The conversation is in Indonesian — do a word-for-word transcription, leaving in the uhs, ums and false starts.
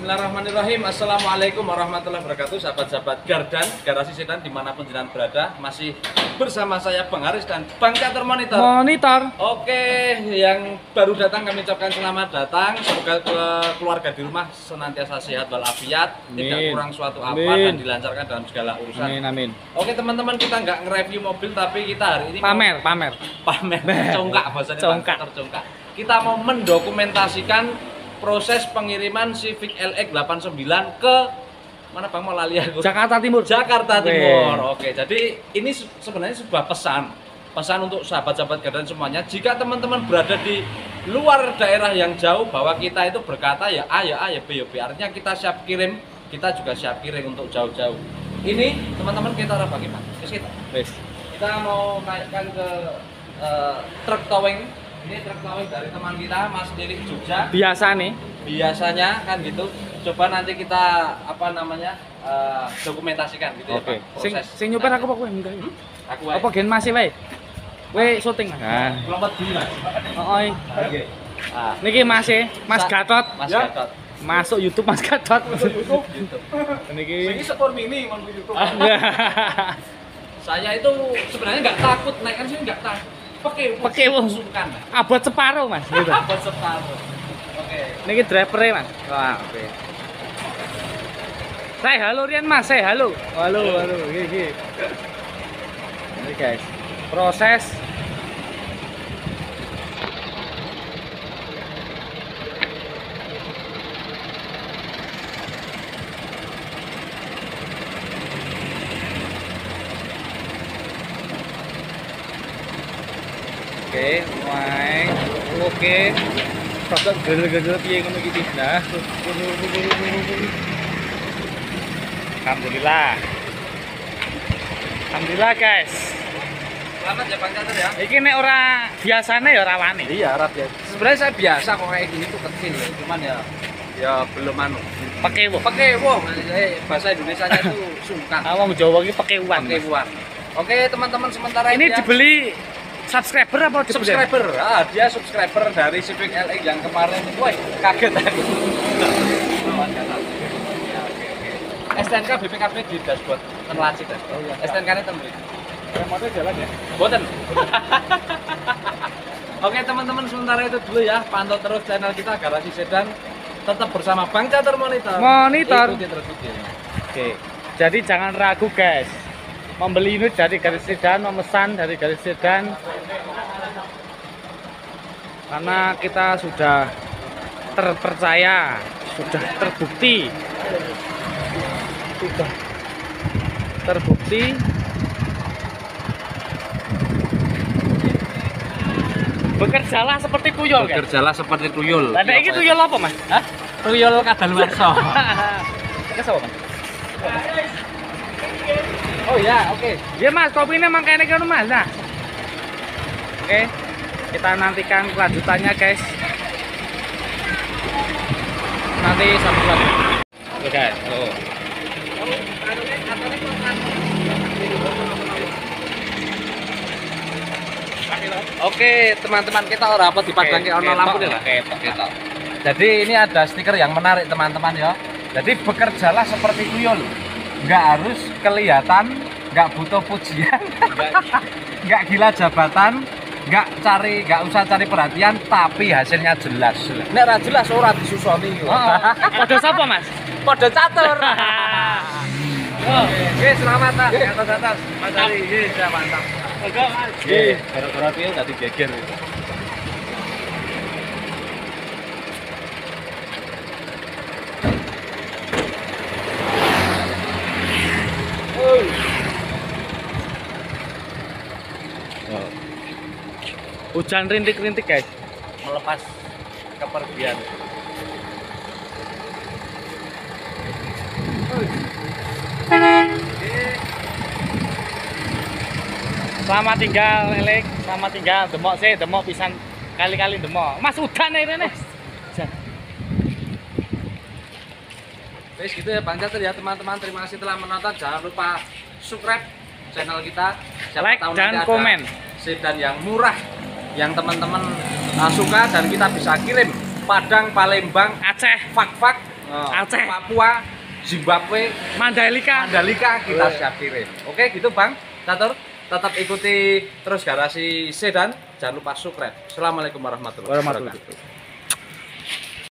Bismillahirrahmanirrahim. Assalamualaikum warahmatullahi wabarakatuh. Sahabat-sahabat Gardan, garasi sedan dimanapun jenengan berada, masih bersama saya Bang Haris dan Bang Catur Monitor. Monitor. Oke, yang baru datang kami ucapkan selamat datang. Semoga keluarga di rumah senantiasa sehat walafiat, tidak kurang suatu apa dan dilancarkan dalam segala urusan. Amin, amin. Oke teman-teman, kita nggak nge-review mobil, tapi kita hari ini pamer, mau... pamer, pamer, congkak bahasanya, congkak. tercongkak. Kita mau mendokumentasikan proses pengiriman Civic L X delapan puluh sembilan ke mana Bang, mau lali aku? Jakarta Timur. Jakarta Timur. Oke, jadi ini sebenarnya sebuah pesan. Pesan untuk sahabat-sahabat Gardan semuanya. Jika teman-teman berada di luar daerah yang jauh, bahwa kita itu berkata ya A, ya A, ya B, ya B. Artinya kita siap kirim, kita juga siap kirim untuk jauh-jauh. Ini teman-teman kita arah bagaimana? Kita. Kita mau naikkan ke uh, truk towing. Ini truk towing dari teman kita, Mas Lilik Jogja. Biasa nih. Biasanya kan gitu. Coba nanti kita apa namanya uh, dokumentasikan gitu. Oke. Ya, Pak. Sing Proses. sing nyuper aku apa kowe enggak? Hmm? Aku ae. Apa gen masih wae? Kowe syuting. Nah. Lompat dulu Mas. Heeh. Oke. Ah, Niki Mas e, Mas Sa Gatot. Mas Ya. Gatot. Masuk YouTube Mas Gatot. Masuk YouTube gitu. Niki. Ini sepur mini mau YouTube. Saya itu sebenarnya nggak takut naikkan sini, nggak takut. Pakai Pakai wong sungkan. Abot separuh Mas gitu. Abot separuh. Oke. Niki driver-e Mas. Wah, oke. Say halo Rian Mas, say halo. Halo, halo. Iki iki. Ini guys, proses Oke, mulai. Oke. Rodok gede-gede piye ngono iki nah. Alhamdulillah. Alhamdulillah guys. Selamat ya Bang Catur ya. Iki nek ora biasane ya ora wani. Iya, ora biasa. Sebenarnya saya biasa kok kayak gini tuh kecil ya. Cuman ya ya belum anu. Pakai wo. Pakai wo. Eh, bahasa Indonesianya itu sungkan. Ah wong Jawa iki pakewuan. Pakewuan. Oke, teman-teman, sementara ini ya, dibeli subscriber apa dibeli? Subscriber. Ah, dia subscriber dari Civic L X yang kemarin. Woi, kaget aku. S T N K B P K B di dashboard tenlaci dashboard. Oh, iya, S T N K-nya tembri. Remote jalan ya? Boten. Oke teman-teman, sementara itu dulu ya. Pantau terus channel kita Garasi Sedan. Tetap bersama Bang Catur Monitor. Monitor. Ikuti terus videonya. Oke. Jadi jangan ragu guys. Membeli unit dari Garasi Sedan, memesan dari Garasi Sedan. Karena kita sudah terpercaya, sudah terbukti. Sudah terbukti bekerjalah seperti tuyul kan? Bekerjalah seperti tuyul. Lah nek iki tuyul apa Mas? Hah? Tuyul kadaluwarsa. Iki sapa Mas? Oh ya, oke. Okay. Ya Mas, kopinya mangkane kene Mas. Nah. Oke. Kita nantikan kelanjutannya guys. Nanti sampai lagi. Oke guys. Oh. Oke teman-teman, kita ora apa dipadangi ono lampu nih lah. Ketok. Jadi ini ada stiker yang menarik teman-teman ya. Jadi bekerjalah seperti tuyul. Nggak harus kelihatan, nggak butuh pujian, nggak gila jabatan, nggak cari, nggak usah cari perhatian, tapi hasilnya jelas. Nek ora jelas ora disusoni. Padha sapa Mas? Padha Catur. Oke, selamat Pak. Atas atas. Mas Ali, nggih, mantap. Enggak Mas. Nggih, gara-gara piye tadi geger. Hujan rintik-rintik guys. Melepas kepergian. Selamat tinggal Elek, selamat tinggal demok sih, demok pisan kali-kali demok. Mas udan nih Rene. Wes gitu ya Bang Catur ya teman-teman, terima kasih telah menonton. Jangan lupa subscribe channel kita, like dan komen. Sedan yang murah yang teman-teman uh, suka dan kita bisa kirim Padang, Palembang, Aceh, Fak-Fak Oh, Aceh, Papua, Zimbabwe, Mandalika. Mandalika kita Oh. siap kirim. Oke, gitu Bang. Catur, tetap ikuti terus Garasi Sedan. Jangan lupa subscribe. Assalamualaikum warahmatullahi Warahmatullahi wabarakatuh. wabarakatuh.